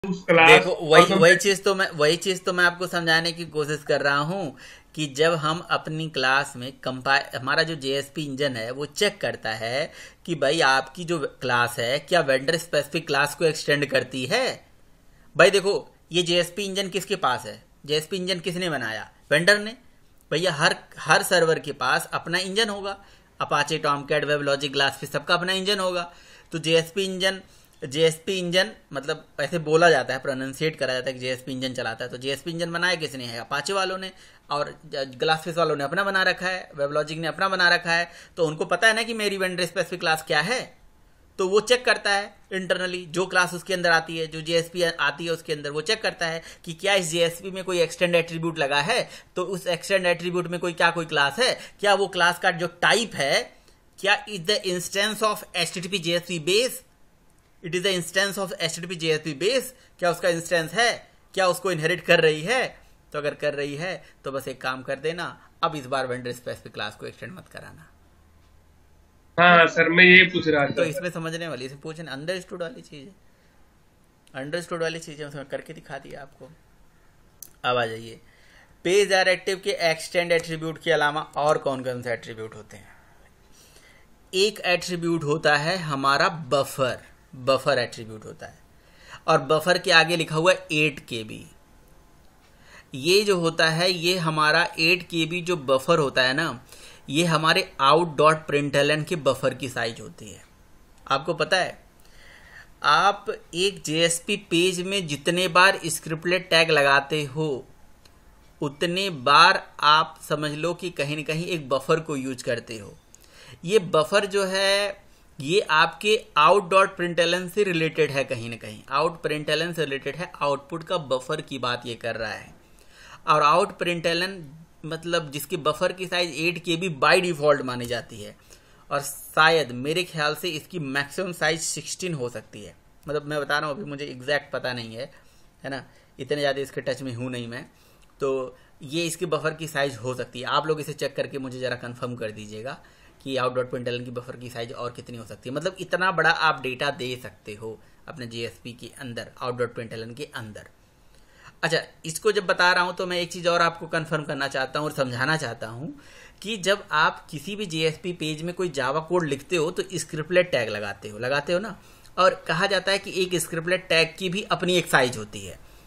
उस क्लास देखो और वही तुम। वही चीज तो मैं आपको समझाने की कोशिश कर रहा हूँ कि जब हम अपनी क्लास में कंपाइल, हमारा जो जेएसपी इंजन है वो चेक करता है कि भाई आपकी जो क्लास है क्या वेंडर स्पेसिफिक क्लास को एक्सटेंड करती है। भाई देखो, ये जेएसपी इंजन किसके पास है? जेएसपी इंजन किसने बनाया? वेंडर ने। भैया हर हर सर्वर के पास अपना इंजन होगा। Apache, Tomcat, web logic, GlassFish, सबका अपना इंजन होगा। तो जेएसपी इंजन मतलब ऐसे बोला जाता है, प्रोनाउंसिएट करा जाता है कि जेएसपी इंजन चलाता है। तो जेएसपी इंजन बनाया किसने है? अपाचे वालों ने। और ग्लासफिश वालों ने अपना बना रखा है, वेब लॉजिक ने अपना बना रखा है। तो उनको पता है ना कि मेरी वेंडर स्पेसिफिक क्लास क्या है। तो वो चेक करता है इंटरनली, जो क्लास उसके अंदर आती है, जो जेएसपी आती है उसके अंदर, वो चेक करता है कि क्या इस जेएसपी में कोई एक्सटेंड एट्रीब्यूट लगा है। तो उस एक्सटेंड एट्रीब्यूट में कोई क्लास है क्या? वो क्लास का जो टाइप है, क्या is the instance of HTTP JSP base, it is the instance of HTTP JSP base, क्या उसका इंस्टेंस है, क्या उसको इनहेरिट कर रही है। तो अगर कर रही है तो बस एक काम कर देना, अब इस बार वेंडर स्पेसिफिक क्लास को एक्सटेंड मत कराना। हाँ सर, मैं यही पूछ रहा तो था सर। इसमें समझने वाली, इसमें पूछने अंडरस्टूड वाली चीज है। अंडरस्टूड वाली चीजें उसमें करके दिखा दिया आपको। अब आ जाइए, पेज डायरेक्टिव के एक्सटेंड एट्रीब्यूट के अलावा और कौन कौन से एट्रीब्यूट होते हैं? एक एट्रीब्यूट होता है हमारा बफर। बफर एट्रीब्यूट होता है, और बफर के आगे लिखा हुआ है 8 KB। ये जो होता है, ये हमारा 8 KB जो बफर होता है ना, ये हमारे आउट डॉट प्रिंटलन के बफर की साइज होती है। आपको पता है, आप एक जेएसपी पेज में जितने बार स्क्रिप्टलेट टैग लगाते हो, उतने बार आप समझ लो कि कहीं ना कहीं एक बफर को यूज करते हो। ये बफर जो है, ये आपके आउट डॉट प्रिंटलन से रिलेटेड है, कहीं ना कहीं आउट प्रिंटलन से रिलेटेड है। आउटपुट का बफर की बात ये कर रहा है। और आउट प्रिंटलन मतलब जिसकी बफर की साइज 8 KB बाई डिफॉल्ट मानी जाती है, और शायद मेरे ख्याल से इसकी मैक्सिमम साइज 16 हो सकती है। मतलब मैं बता रहा हूँ, अभी मुझे एग्जैक्ट पता नहीं है ना, इतने ज़्यादा इसके टच में हूँ नहीं मैं। तो ये इसकी बफर की साइज हो सकती है। आप लोग इसे चेक करके मुझे ज़रा कंफर्म कर दीजिएगा कि आउट डॉट प्रिंटलन की बफर की साइज और कितनी हो सकती है। मतलब इतना बड़ा आप डेटा दे सकते हो अपने जेएसपी के अंदर, आउट डॉट प्रिंटलन के अंदर। अच्छा, इसको जब बता रहा हूं तो मैं एक चीज और आपको कंफर्म करना चाहता हूं और समझाना चाहता हूं कि जब आप किसी भी जेएसपी पेज में कोई जावा कोड लिखते हो तो स्क्रिप्टलेट टैग लगाते हो ना। और कहा जाता है कि एक स्क्रिप्टलेट टैग की भी अपनी एक साइज होती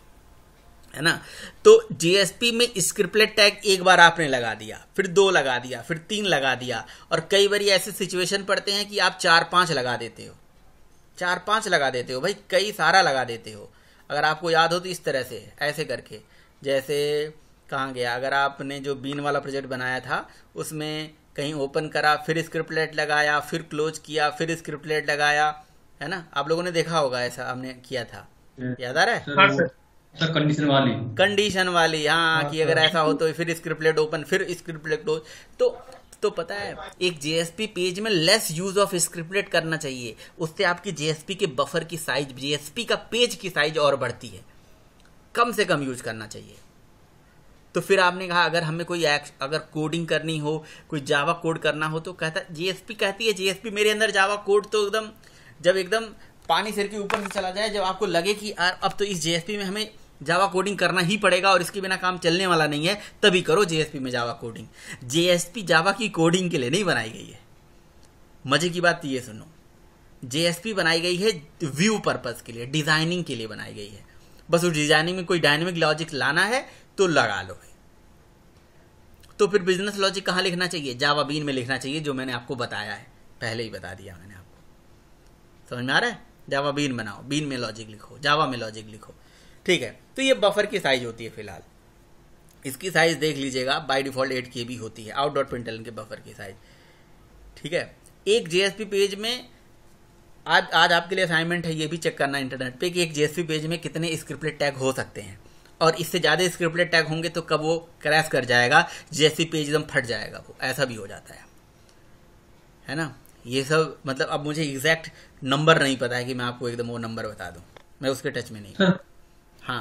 है ना। तो जेएसपी में स्क्रिप्टलेट टैग एक बार आपने लगा दिया, फिर 2 लगा दिया, फिर 3 लगा दिया, और कई बार ऐसे सिचुएशन पड़ते हैं कि आप 4-5 लगा देते हो। 4-5 लगा देते हो भाई, कई सारा लगा देते हो। अगर आपको याद हो तो इस तरह से ऐसे करके, जैसे कहाँ गया, अगर आपने जो बीन वाला प्रोजेक्ट बनाया था उसमें कहीं ओपन करा, फिर स्क्रिप्टलेट लगाया, फिर क्लोज किया, फिर स्क्रिप्टलेट लगाया, है ना। आप लोगों ने देखा होगा, ऐसा हमने किया था, याद आ रहा है? सर हाँ वो सर। सर कंडीशन वाली। कंडीशन वाली, हाँ, हाँ कि अगर सर। ऐसा हो तो फिर स्क्रिप्टलेट ओपन, फिर स्क्रिप्टलेट क्लोज। तो तो पता है, एक जेएसपी पेज में लेस यूज ऑफ स्क्रिप्टलेट करना चाहिए। उससे आपकी जेएसपी के बफर की साइज, जेएसपी का पेज की साइज और बढ़ती है। कम से कम यूज करना चाहिए। तो फिर आपने कहा अगर हमें अगर कोडिंग करनी हो, कोई जावा कोड करना हो, तो कहता जेएसपी कहती है, जेएसपी मेरे अंदर जावा कोड तो एकदम, जब एकदम पानी सिर के ऊपर से चला जाए, जब आपको लगे कि यार अब तो इस जेएसपी में हमें जावा कोडिंग करना ही पड़ेगा और इसके बिना काम चलने वाला नहीं है, तभी करो जेएसपी में जावा कोडिंग। जेएसपी जावा की कोडिंग के लिए नहीं बनाई गई है। मजे की बात ये सुनो, जेएसपी बनाई गई है व्यू पर्पस के लिए, डिजाइनिंग के लिए बनाई गई है। बस उस डिजाइनिंग में कोई डायनेमिक लॉजिक लाना है तो लगा लो। तो फिर बिजनेस लॉजिक कहाँ लिखना चाहिए? जावा बीन में लिखना चाहिए, जो मैंने आपको बताया है, पहले ही बता दिया मैंने आपको। समझ में आ रहा है? जावा बीन बनाओ, बीन में लॉजिक लिखो, जावा में लॉजिक लिखो, ठीक है। तो ये बफर की साइज होती है। फिलहाल इसकी साइज देख लीजिएगा, बाय डिफॉल्ट 8 KB होती है, आउट डॉट प्रिंटलन के बफर की साइज, ठीक है। एक जेएसपी पेज में आज आपके लिए असाइनमेंट है, ये भी चेक करना इंटरनेट पे कि एक जेएसपी पेज में कितने स्क्रिप्टलेट टैग हो सकते हैं। और इससे ज्यादा स्क्रिप्टलेट टैग होंगे तो कब वो क्रैश कर जाएगा, जेएसपी पेज एकदम फट जाएगा, वो ऐसा भी हो जाता है ना। ये सब मतलब अब मुझे एग्जैक्ट नंबर नहीं पता है कि मैं आपको एकदम वो नंबर बता दूं, मैं उसके टच में नहीं हूँ। सर हाँ,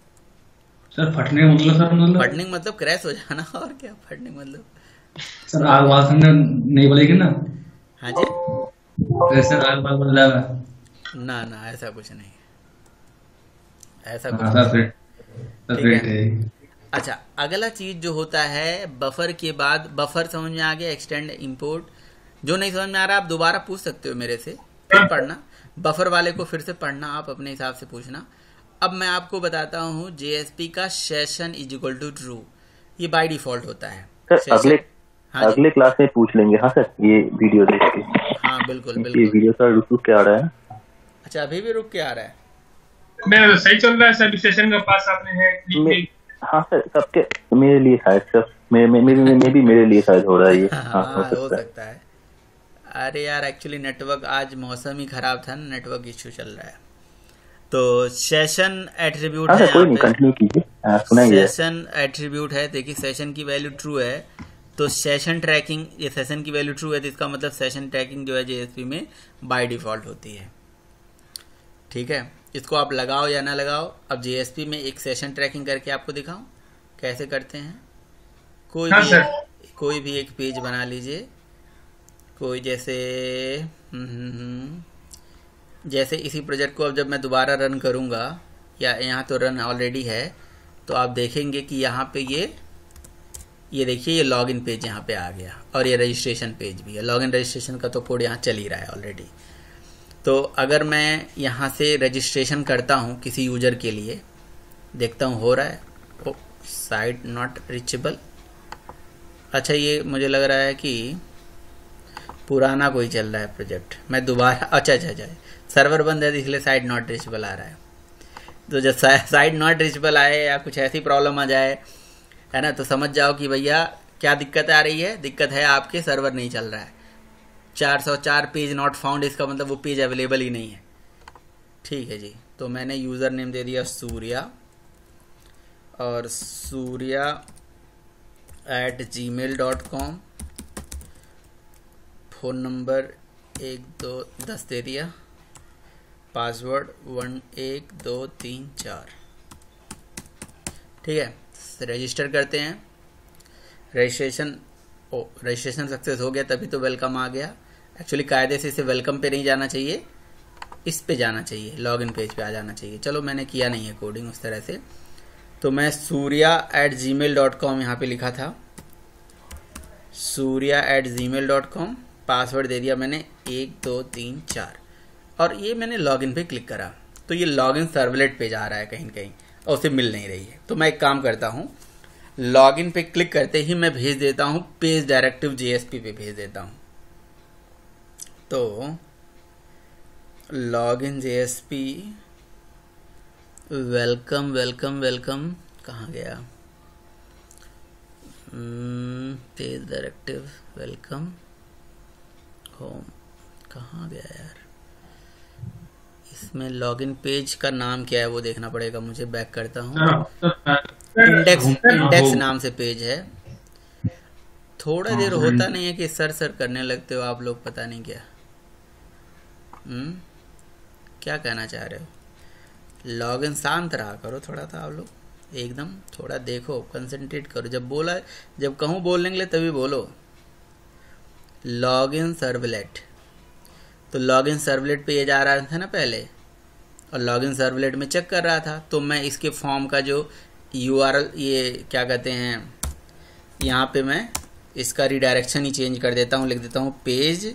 सर फटने का मतलब, सर मतलब। फटनिंग मतलब क्रैश हो जाना, और क्या फटनिंग मतलब। सर आग वाग से नहीं बोलेगी ना? हाँ जी, तो सर आग वाग बोल रहा है। ना ना ऐसा कुछ नहीं। ऐसा हाँ कुछ सर, होता है। सर ठीक है। फिट है। अच्छा, अगला चीज जो होता है बफर के बाद, बफर समझ में आ गया, एक्सटेंड इंपोर्ट। जो नहीं समझ में आ रहा आप दोबारा पूछ सकते हो मेरे से, फिर पढ़ना, बफर वाले को फिर से पढ़ना, आप अपने हिसाब से पूछना। अब मैं आपको बताता हूँ जेएसपी का session is equal to true, ये बाय डिफॉल्ट होता है सर अगले हाँ जी, अगले क्लास में पूछ लेंगे। हाँ सर, ये वीडियो देख के, हाँ बिल्कुल ये बिल्कुल। वीडियो का रुक क्या आ रहा है। अच्छा, अभी भी रुक के आ रहा है? मैं सही चल रहा है सर, स्टेशन का पास आपने है क्लिक हाँ सर, सबके मेरे लिए शायद सर, मेरे लिए शायद हो रहा है ये। हाँ, हो हो सकता है। सकता है। अरे यार, एक्चुअली नेटवर्क आज मौसम ही खराब था ना, नेटवर्क इश्यू चल रहा है। तो सेशन एट्रीब्यूट हाँ है सर, कोई यहाँ नहीं, पे, कंटिन्यू कीजिए। सुनाइए। सेशन एट्रीब्यूट है। देखिए सेशन की वैल्यू ट्रू है तो सेशन ट्रैकिंग, ये सेशन की वैल्यू ट्रू है तो इसका मतलब सेशन ट्रैकिंग जो है जेएसपी में बाय डिफॉल्ट होती है। ठीक है, इसको आप लगाओ या ना लगाओ। अब जेएसपी में एक सेशन ट्रैकिंग करके आपको दिखाऊं कैसे करते हैं। हाँ सर। कोई भी एक पेज बना लीजिए, कोई जैसे जैसे इसी प्रोजेक्ट को अब जब मैं दोबारा रन करूंगा, या यहाँ तो रन ऑलरेडी है, तो आप देखेंगे कि यहाँ पे ये देखिए, ये लॉगिन पेज यहाँ पे आ गया और ये रजिस्ट्रेशन पेज भी है। लॉगिन रजिस्ट्रेशन का तो कोड यहाँ चल ही रहा है ऑलरेडी। तो अगर मैं यहाँ से रजिस्ट्रेशन करता हूँ किसी यूजर के लिए, देखता हूँ हो रहा है। Oh, site not reachable. अच्छा, ये मुझे लग रहा है कि पुराना कोई चल रहा है प्रोजेक्ट। मैं दोबारा, अच्छा, सर्वर बंद है इसलिए साइट नॉट रीचेबल आ रहा है। तो जब साइट नॉट रीचेबल आए या कुछ ऐसी प्रॉब्लम आ जाए, है ना, तो समझ जाओ कि भैया क्या दिक्कत आ रही है। दिक्कत है आपके सर्वर नहीं चल रहा है। 404 पेज नॉट फाउंड, इसका मतलब वो पेज अवेलेबल ही नहीं है। ठीक है जी, तो मैंने यूज़र नेम दे दिया सूर्या और surya@gmail.com, फ़ोन नंबर 1210 दे दिया, पासवर्ड 11234। ठीक है, रजिस्टर करते हैं। रजिस्ट्रेशन सक्सेस हो गया, तभी तो वेलकम आ गया। एक्चुअली कायदे से इसे वेलकम पे नहीं जाना चाहिए, इस पे जाना चाहिए, लॉगिन पेज पे आ जाना चाहिए। चलो मैंने किया नहीं है कोडिंग उस तरह से, तो मैं surya@gmail.com यहाँ पे लिखा था, surya@gmail.com, पासवर्ड दे दिया मैंने 1234 और ये मैंने लॉगिन पे क्लिक करा तो ये लॉगिन सर्वलेट पेज आ रहा है कहीं कहीं और उसे मिल नहीं रही है। तो मैं एक काम करता हूँ, लॉगिन पे क्लिक करते ही मैं भेज देता हूँ पेज डायरेक्टिव जेएसपी पे भेज देता हूँ। तो login JSP welcome welcome welcome कहाँ गया, पेज डायरेक्टिव वेलकम होम कहाँ गया यार। इसमें लॉगिन पेज का नाम क्या है वो देखना पड़ेगा मुझे। बैक करता हूँ, इंडेक्स नाम से पेज है। थोड़ा देर होता नहीं है कि सर करने लगते हो आप लोग, पता नहीं क्या। क्या कहना चाह रहे हो? लॉगिन शांत रहा करो थोड़ा सा आप लोग, एकदम थोड़ा देखो, कंसंट्रेट करो। जब कहूँ बोलने के लिए तभी बोलो। लॉगिन सर्वलेट, तो लॉगिन सर्वलेट पे ये जा रहा था ना पहले, और लॉगिन सर्वलेट में चेक कर रहा था। तो मैं इसके फॉर्म का जो यूआरएल, ये क्या कहते हैं, यहाँ पे मैं इसका रिडायरेक्शन ही चेंज कर देता हूँ, लिख देता हूँ पेज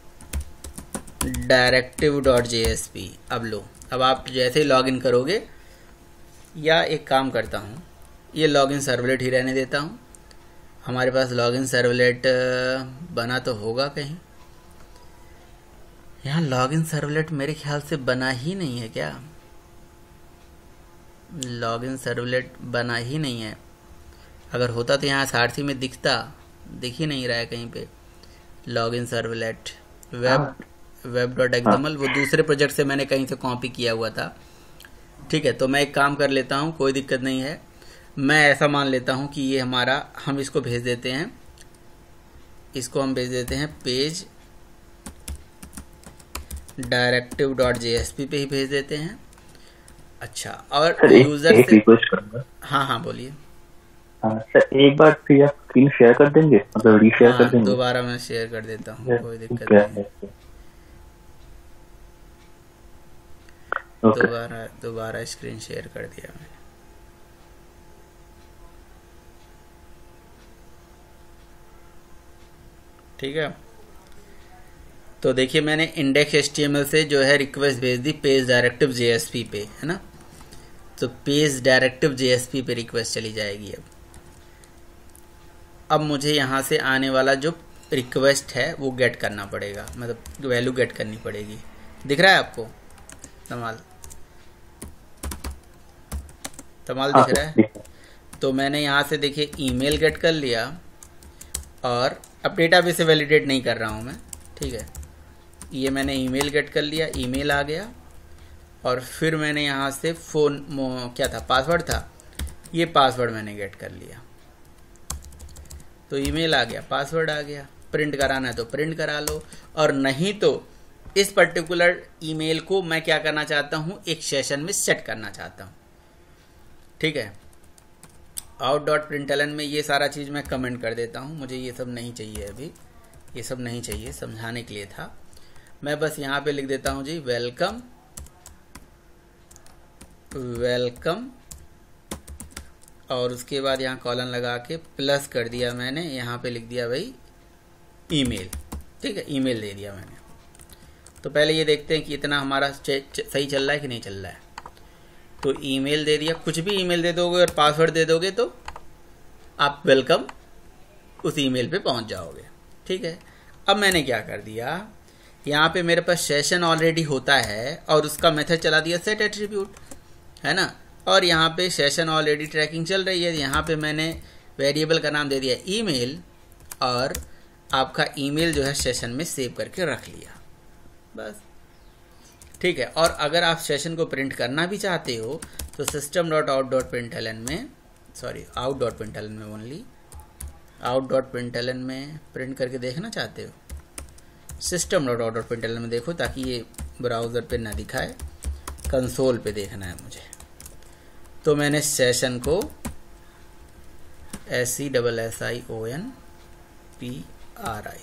directive.jsp। अब लो, अब आप जैसे ही लॉगिन करोगे, या एक काम करता हूँ, ये लॉगिन सर्वलेट ही रहने देता हूँ। हमारे पास लॉगिन सर्वलेट बना तो होगा कहीं, यहाँ लॉगिन सर्वलेट मेरे ख्याल से बना ही नहीं है क्या? लॉगिन सर्वलेट बना ही नहीं है। अगर होता तो यहाँ सारथी में दिखता, दिख ही नहीं रहा है कहीं पे। लॉगिन सर्वलेट web.xml वो दूसरे प्रोजेक्ट से मैंने कहीं से कॉपी किया हुआ था। ठीक है, तो मैं एक काम कर लेता हूँ, कोई दिक्कत नहीं है। मैं ऐसा मान लेता हूँ कि ये हमारा, हम इसको भेज देते हैं, इसको हम भेज देते हैं पेज directive.jsp पे ही भेज देते हैं। अच्छा, और यूजर से रिक्वेस्ट करूंगा। हाँ बोलिए। हाँ सर, एक बार फिर आप स्क्रीन शेयर कर देंगे, मतलब रीशेयर कर देंगे। दोबारा मैं शेयर कर देता हूँ, कोई दिक्कत नहीं है। ओके दोबारा स्क्रीन शेयर कर दिया मैंने। ठीक है, तो देखिए मैंने इंडेक्स HTML से जो है रिक्वेस्ट भेज दी पेज डायरेक्टिव JSP पे, है ना। तो पेज डायरेक्टिव JSP पे रिक्वेस्ट चली जाएगी। अब मुझे यहाँ से आने वाला जो रिक्वेस्ट है वो गेट करना पड़ेगा, मतलब वैल्यू गेट करनी पड़ेगी। दिख रहा है आपको तमाल दिख रहा है? तो मैंने यहाँ से देखिए ईमेल गेट कर लिया, और अब डेटाबेस से वैलिडेट नहीं कर रहा हूँ मैं, ठीक है। ये मैंने ईमेल गेट कर लिया, ईमेल आ गया, और फिर मैंने यहाँ से क्या था, पासवर्ड था, ये पासवर्ड मैंने गेट कर लिया। तो ईमेल आ गया, पासवर्ड आ गया। प्रिंट कराना है तो प्रिंट करा लो, और नहीं तो इस पर्टिकुलर ईमेल को मैं क्या करना चाहता हूँ, एक सेशन में सेट करना चाहता हूँ, ठीक है। out.println में ये सारा चीज़ मैं कमेंट कर देता हूँ, मुझे ये सब नहीं चाहिए अभी, ये सब नहीं चाहिए, समझाने के लिए था। मैं बस यहाँ पे लिख देता हूँ जी वेलकम, और उसके बाद यहाँ कॉलन लगा के प्लस कर दिया मैंने, यहाँ पे लिख दिया भाई ईमेल, ठीक है, ईमेल दे दिया मैंने। तो पहले ये देखते हैं कि इतना हमारा सही चल रहा है कि नहीं चल रहा है। तो ईमेल दे दिया, कुछ भी ईमेल दे दोगे और पासवर्ड दे दोगे तो आप वेलकम उस ईमेल पे पहुंच जाओगे, ठीक है। अब मैंने क्या कर दिया, यहाँ पे मेरे पास सेशन ऑलरेडी होता है और उसका मेथड चला दिया सेट एट्रीब्यूट, है ना। और यहाँ पे सेशन ऑलरेडी ट्रैकिंग चल रही है, यहाँ पे मैंने वेरिएबल का नाम दे दिया ईमेल, और आपका ईमेल जो है सेशन में सेव करके रख लिया, बस, ठीक है। और अगर आप सेशन को प्रिंट करना भी चाहते हो तो system.out.println में, सॉरी out.println में ओनली, out.println में प्रिंट करके देखना चाहते हो, system.out.println में देखो, ताकि ये ब्राउज़र पे ना दिखाए, कंसोल पे देखना है मुझे। तो मैंने सेशन को SESSIONPRI,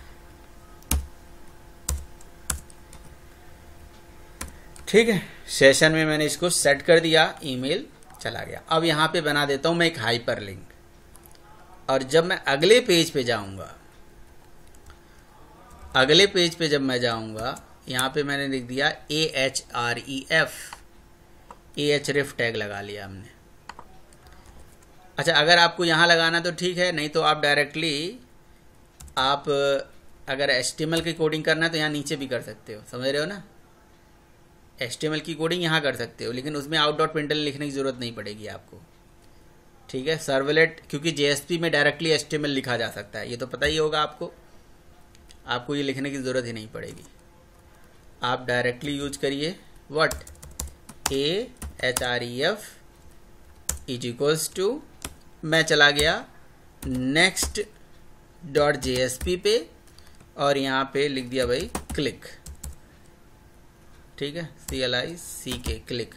ठीक है, सेशन में मैंने इसको सेट कर दिया, ईमेल चला गया। अब यहाँ पे बना देता हूँ मैं एक हाइपरलिंक, और जब मैं अगले पेज पे जाऊँगा, अगले पेज पे जब मैं जाऊँगा, यहाँ पे मैंने लिख दिया AHREF टैग लगा लिया हमने। अच्छा, अगर आपको यहाँ लगाना तो ठीक है, नहीं तो आप डायरेक्टली आप अगर HTML की कोडिंग करना है तो यहाँ नीचे भी कर सकते हो, समझ रहे हो ना। HTML की कोडिंग यहाँ कर सकते हो, लेकिन उसमें out.println लिखने की ज़रूरत नहीं पड़ेगी आपको, ठीक है। सर्वलेट, क्योंकि JSP में डायरेक्टली HTML लिखा जा सकता है, ये तो पता ही होगा आपको, आपको ये लिखने की ज़रूरत ही नहीं पड़ेगी। आप डायरेक्टली यूज करिए व्हाट, AHREF = मैं चला गया next.jsp पे, और यहाँ पे लिख दिया भाई क्लिक, ठीक है, CLICK क्लिक।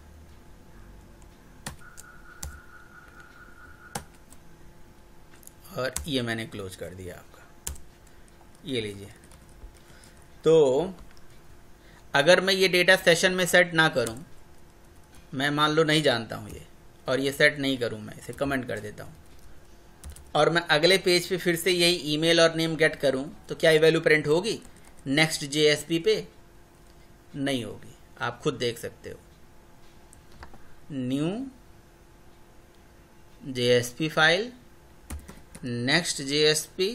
और ये मैंने क्लोज कर दिया आपका, ये लीजिए। तो अगर मैं ये डेटा सेशन में सेट ना करूं, मैं मान लो नहीं जानता हूं ये, और ये सेट नहीं करूं, मैं इसे कमेंट कर देता हूं, और मैं अगले पेज पे फिर से यही ईमेल और नेम गेट करूं, तो क्या ये वैल्यू प्रिंट होगी नेक्स्ट JSP पे? नहीं होगी, आप खुद देख सकते हो। New JSP file, next JSP,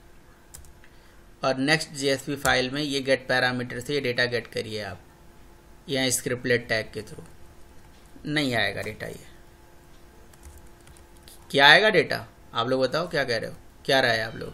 और नेक्स्ट JSP फाइल में ये गेट पैरामीटर से ये डेटा गेट करिए आप, यहाँ स्क्रिप्टलेट टैग के थ्रू। नहीं आएगा डेटा, ये क्या आएगा डेटा, आप लोग बताओ क्या कह रहे हो, क्या रहा है आप लोग?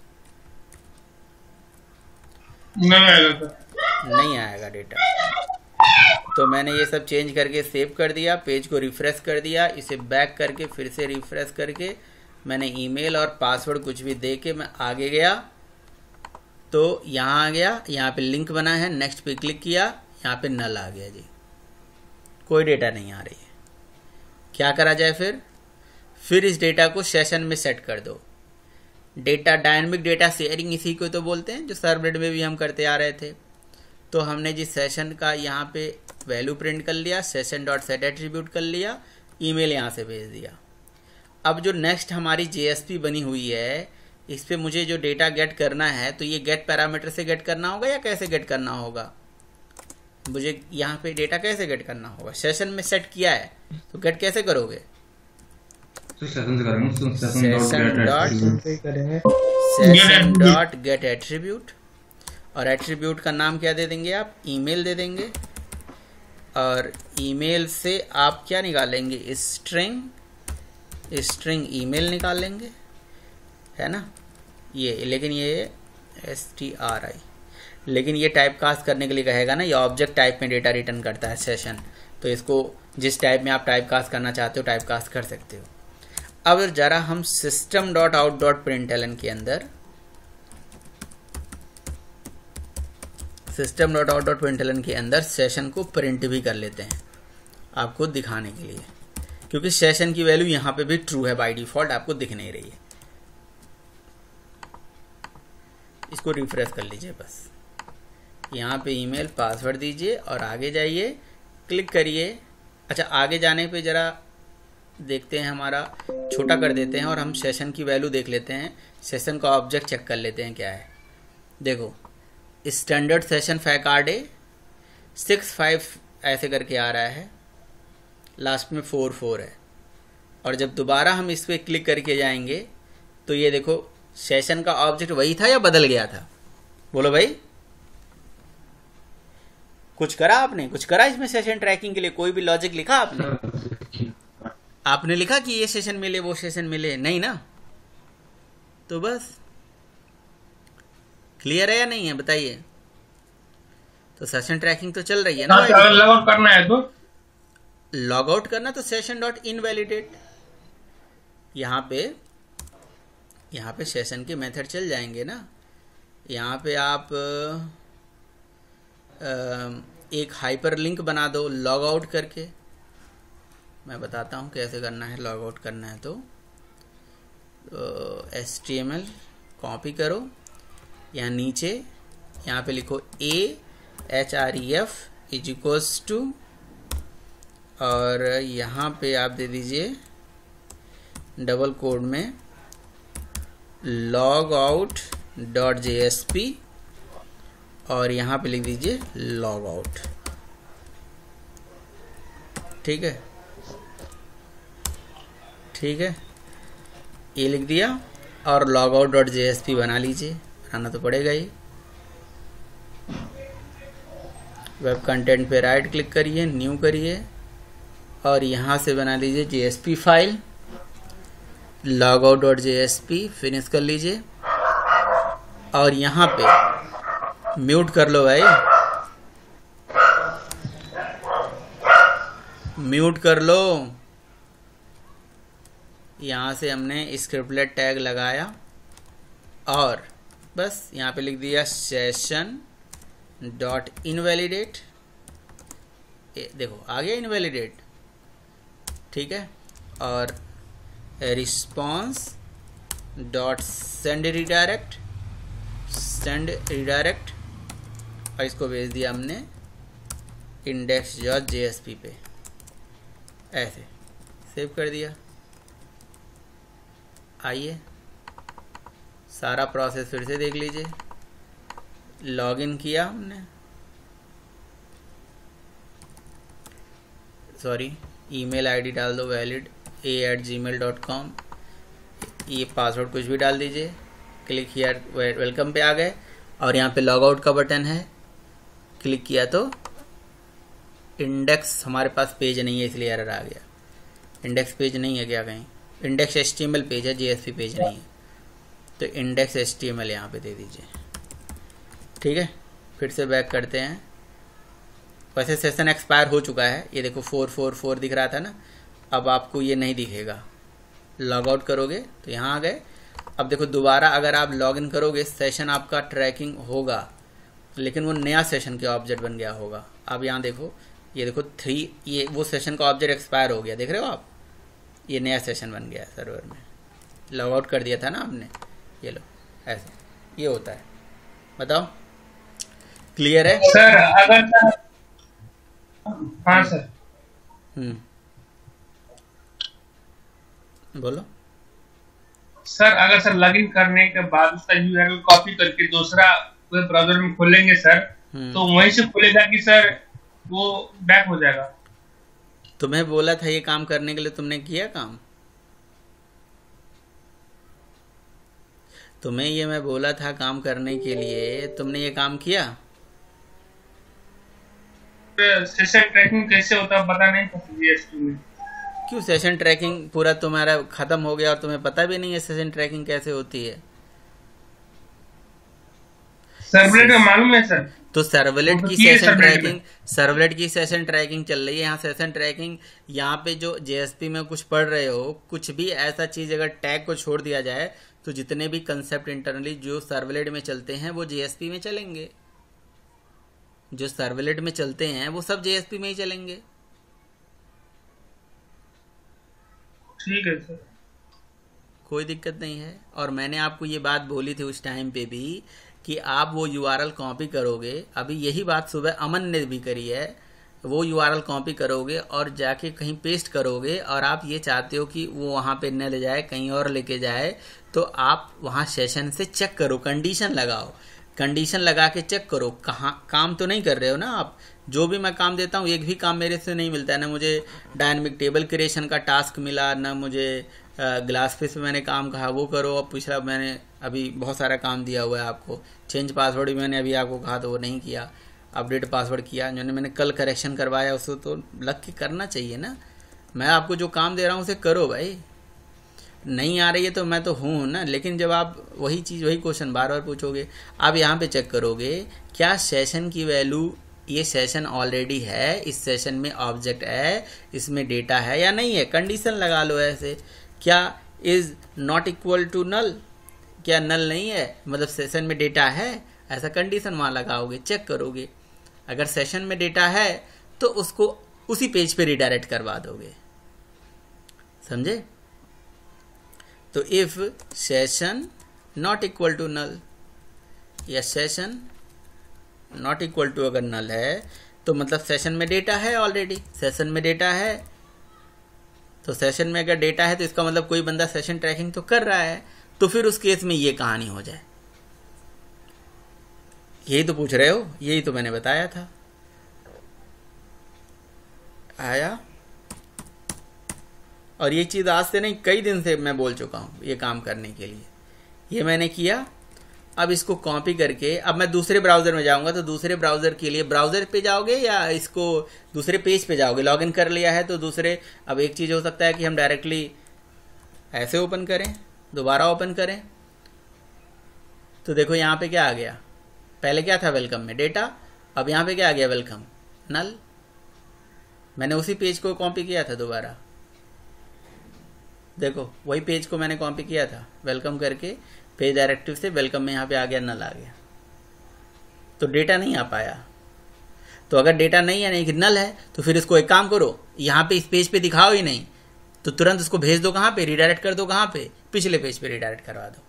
नहीं आएगा सर, नहीं आएगा डेटा। तो मैंने ये सब चेंज करके सेव कर दिया, पेज को रिफ्रेश कर दिया, इसे बैक करके फिर से रिफ्रेश करके मैंने ईमेल और पासवर्ड कुछ भी दे के मैं आगे गया, तो यहाँ आ गया, यहाँ पे लिंक बना है, नेक्स्ट पे क्लिक किया, यहाँ पे नल आ गया जी, कोई डेटा नहीं आ रही है। क्या करा जाए फिर इस डेटा को सेशन में सेट कर दो। डेटा डायनेमिक डेटा शेयरिंग इसी को तो बोलते हैं, जो सर्वलेट में भी हम करते आ रहे थे। तो हमने जिस सेशन का यहाँ पे वैल्यू प्रिंट कर लिया, सेशन डॉट सेट एट्रीब्यूट कर लिया, ईमेल यहाँ से भेज दिया। अब जो नेक्स्ट हमारी जेएसपी बनी हुई है, इस पे मुझे जो डेटा गेट करना है, तो ये गेट पैरामीटर से गेट करना होगा या कैसे गेट करना होगा? मुझे यहाँ पे डेटा कैसे गेट करना होगा? सेशन में सेट किया है तो गेट कैसे करोगे? सेशन डॉट गेट एट्रीब्यूट, और एट्रीब्यूट का नाम क्या दे देंगे आप? ईमेल दे देंगे। और ईमेल से आप क्या निकालेंगे? स्ट्रिंग ईमेल निकालेंगे, है ना? ये लेकिन ये stri, लेकिन ये टाइप कास्ट करने के लिए कहेगा ना, ये ऑब्जेक्ट टाइप में डेटा रिटर्न करता है सेशन, तो इसको जिस टाइप में आप टाइप कास्ट करना चाहते हो टाइप कास्ट कर सकते हो। अब जरा हम system dot out dot println के अंदर सेशन को प्रिंट भी कर लेते हैं आपको दिखाने के लिए, क्योंकि सेशन की वैल्यू यहाँ पे भी ट्रू है बाय डिफॉल्ट, आपको दिख नहीं रही है। इसको रिफ्रेश कर लीजिए बस, यहाँ पे ईमेल पासवर्ड दीजिए और आगे जाइए, क्लिक करिए। अच्छा, आगे जाने पे जरा देखते हैं, हमारा छोटा कर देते हैं और हम सेशन की वैल्यू देख लेते हैं, सेशन का ऑब्जेक्ट चेक कर लेते हैं क्या है। देखो, स्टैंडर्ड सेशन फैकार्डे 65 ऐसे करके आ रहा है, लास्ट में 44 है। और जब दोबारा हम इस पर क्लिक करके जाएंगे तो ये देखो, सेशन का ऑब्जेक्ट वही था या बदल गया था? बोलो भाई, कुछ करा आपने? कुछ करा इसमें सेशन ट्रैकिंग के लिए? कोई भी लॉजिक लिखा आपने? आपने लिखा कि ये सेशन मिले वो सेशन मिले? नहीं ना। तो बस क्लियर है या नहीं है बताइए? तो सेशन ट्रैकिंग तो चल रही है ना। अगर लॉग आउट करना है तो लॉग आउट करना तो सेशन डॉट इनवैलिडेट, यहाँ पे सेशन के मेथड चल जाएंगे ना। यहाँ पे आप एक हाइपर लिंक बना दो लॉग आउट करके। मैं बताता हूँ कैसे करना है। लॉग आउट करना है तो HTML कॉपी करो, यहाँ नीचे यहाँ पे लिखो AHREF इज इक्वल्स टू, और यहाँ पे आप दे दीजिए डबल कोड में लॉग आउट डॉट JSP, और यहाँ पे लिख दीजिए लॉग आउट। ठीक है, ठीक है, ये लिख दिया और लॉग आउट डॉट JSP बना लीजिए, बनाना तो पड़ेगा ही। वेब कंटेंट पे राइट क्लिक करिए, न्यू करिए और यहाँ से बना लीजिए JSP file log out dot JSP, finish कर लीजिए और यहाँ पे म्यूट कर लो भाई, म्यूट कर लो। यहाँ से हमने स्क्रिप्टलेट टैग लगाया और बस यहाँ पे लिख दिया सेशन डॉट इनवैलिडेट। देखो आ गया इनवैलिडेट, ठीक है। और रिस्पॉन्स डॉट सेंड रिडायरेक्ट, और इसको भेज दिया हमने index.jsp पे, ऐसे सेव कर दिया। आइए सारा प्रोसेस फिर से देख लीजिए। लॉगिन किया हमने, सॉरी ईमेल आईडी डाल दो वैलिड a@gmail.com, ये पासवर्ड कुछ भी डाल दीजिए। क्लिक हियर वेलकम पे आ गए और यहाँ पे लॉग आउट का बटन है, क्लिक किया तो इंडेक्स हमारे पास पेज नहीं है इसलिए एरर आ गया। इंडेक्स पेज नहीं है क्या कहीं? इंडेक्स HTML पेज है, JSP पेज नहीं है। तो इंडेक्स HTML यहाँ पे दे दीजिए, ठीक है। फिर से बैक करते हैं। वैसे सेशन एक्सपायर हो चुका है, ये देखो 444 दिख रहा था ना, अब आपको ये नहीं दिखेगा। लॉग आउट करोगे तो यहाँ आ गए। अब देखो दोबारा अगर आप लॉगिन करोगे सेशन आपका ट्रैकिंग होगा, लेकिन वो नया सेशन के ऑब्जेक्ट बन गया होगा। अब यहाँ देखो, ये देखो 3, ये वो सेशन का ऑब्जेक्ट एक्सपायर हो गया, देख रहे हो आप, ये नया सेशन बन गया सर्वर में। लॉग आउट कर दिया था ना आपने, ये लो ऐसे ये होता है। बताओ क्लियर है? सर अगर हाँ सर। बोलो। सर अगर सर लॉगिन करने के बाद उसका यूआरएल कॉपी करके दूसरा वेब ब्राउजर में खोलेंगे सर, तो वहीं से खुलेगा कि सर वो बैक हो जाएगा? तुम्हें बोला था ये काम करने के लिए, तुमने किया काम? तुम्हें ये मैं बोला था काम करने के लिए, तुमने ये काम किया? सेशन ट्रैकिंग कैसे होता है पता नहीं था जीएसटी में। क्यों सेशन ट्रैकिंग पूरा तुम्हारा खत्म हो गया और तुम्हें पता भी नहीं है सेशन ट्रैकिंग कैसे होती है? सर्वलेट में मालूम है सर। तो सर्वलेट वो की तो किए सेशन सर्वलेट ट्रैकिंग, सर्वलेट की सेशन ट्रैकिंग चल रही है यहाँ। सेशन ट्रैकिंग यहाँ पे जो जेएसपी में कुछ पढ़ रहे हो, कुछ भी ऐसा चीज अगर टैग को छोड़ दिया जाए तो जितने भी कंसेप्ट इंटरनली जो सर्वलेट में चलते हैं वो जेएसपी में चलेंगे। जो सर्वलेट में चलते हैं वो सब जेएसपी में ही चलेंगे। ठीक है सर, कोई दिक्कत नहीं है। और मैंने आपको ये बात बोली थी उस टाइम पे भी कि आप वो यूआरएल कॉपी करोगे। अभी यही बात सुबह अमन ने भी करी है। वो यूआरएल कॉपी करोगे और जाके कहीं पेस्ट करोगे, और आप ये चाहते हो कि वो वहाँ पे न ले जाए, कहीं और लेके जाए, तो आप वहाँ सेशन से चेक करो, कंडीशन लगाओ। कंडीशन लगा के चेक करो। कहाँ काम तो नहीं कर रहे हो ना आप? जो भी मैं काम देता हूँ एक भी काम मेरे से नहीं मिलता है। ना मुझे डायनेमिक टेबल क्रिएशन का टास्क मिला, ना मुझे ग्लास फिश में मैंने काम कहा वो करो। अब पिछला मैंने अभी बहुत सारा काम दिया हुआ है आपको। चेंज पासवर्ड भी मैंने अभी आपको कहा तो वो नहीं किया। अपडेट पासवर्ड किया, जो मैंने कल करेक्शन करवाया उसको तो लग के करना चाहिए ना। मैं आपको जो काम दे रहा हूँ उसे करो भाई। नहीं आ रही है तो मैं तो हूँ ना, लेकिन जब आप वही चीज़ वही क्वेश्चन बार बार पूछोगे। आप यहाँ पे चेक करोगे क्या सेशन की वैल्यू, ये सेशन ऑलरेडी है, इस सेशन में ऑब्जेक्ट है, इसमें डेटा है या नहीं है। कंडीशन लगा लो ऐसे। क्या is not equal to null, क्या नल नहीं है मतलब सेशन में डेटा है, ऐसा कंडीशन वहाँ लगाओगे, चेक करोगे। अगर सेशन में डेटा है तो उसको उसी पेज पे रिडायरेक्ट करवा दोगे। समझे? तो if session not equal to null या सेशन नॉट इक्वल टू अगर नल है तो मतलब सेशन में डेटा है ऑलरेडी। सेशन में डेटा है तो सेशन में अगर डेटा है तो इसका मतलब कोई बंदा सेशन ट्रैकिंग तो कर रहा है। तो फिर उस केस में ये कहानी हो जाए। यही तो पूछ रहे हो, यही तो मैंने बताया था। आया? और ये चीज़ आज से नहीं कई दिन से मैं बोल चुका हूँ ये काम करने के लिए। ये मैंने किया। अब इसको कॉपी करके अब मैं दूसरे ब्राउज़र में जाऊँगा तो दूसरे ब्राउज़र के लिए ब्राउज़र पे जाओगे या इसको दूसरे पेज पे जाओगे? लॉगिन कर लिया है तो दूसरे, अब एक चीज़ हो सकता है कि हम डायरेक्टली ऐसे ओपन करें, दोबारा ओपन करें। तो देखो यहाँ पे क्या आ गया, पहले क्या था वेलकम में डेटा, अब यहाँ पे क्या आ गया वेलकम नल। मैंने उसी पेज को कॉपी किया था दोबारा। देखो वही पेज को मैंने कॉपी किया था वेलकम करके, पेज डायरेक्टिव से वेलकम में यहाँ पे आ गया नल आ गया। तो डेटा नहीं आ पाया। तो अगर डेटा नहीं है, नहीं कि नल है, तो फिर इसको एक काम करो, यहाँ पे इस पेज पे दिखाओ ही नहीं तो तुरंत उसको भेज दो कहाँ पे, रिडायरेक्ट कर दो कहाँ पे, पिछले पेज पे रिडायरेक्ट करवा दो।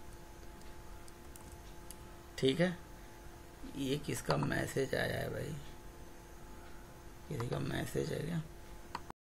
ठीक है? ये किसका मैसेज आया है भाई? किसी का मैसेज है क्या?